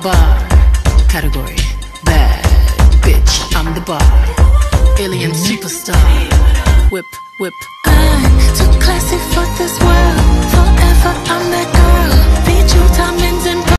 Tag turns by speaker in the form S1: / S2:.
S1: bar. Category, bad bitch, I'm the bar. Alien superstar. Whip, whip.
S2: I'm too classy for this world.